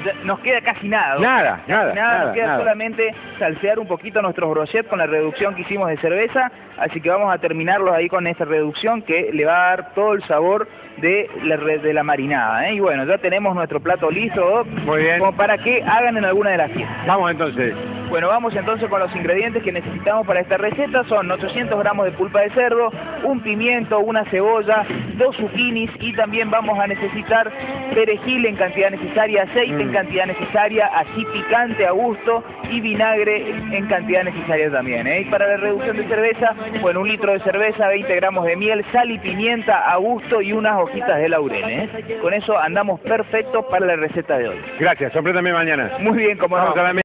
nos queda casi nada. Nada. Nos queda solamente salsear un poquito nuestros brochets con la reducción que hicimos de cerveza, así que vamos a terminarlos ahí con esta reducción que le va a dar todo el sabor de la marinada, ¿eh? Y bueno, ya tenemos nuestro plato listo, Doc, Muy bien. como para que hagan en alguna de las fiestas. Vamos entonces. Bueno, vamos entonces con los ingredientes que necesitamos para esta receta. Son 800 gramos de pulpa de cerdo, un pimiento, una cebolla, 2 zucchinis y también vamos a necesitar perejil en cantidad necesaria, aceite en cantidad necesaria, ají picante a gusto y vinagre en cantidad necesaria también, ¿eh? Y para la reducción de cerveza, bueno, 1 litro de cerveza, 20 gramos de miel, sal y pimienta a gusto y unas hojitas de laurel, ¿eh? Con eso andamos perfectos para la receta de hoy. Gracias, sorpréndame mañana. Muy bien, como Vamos no. a la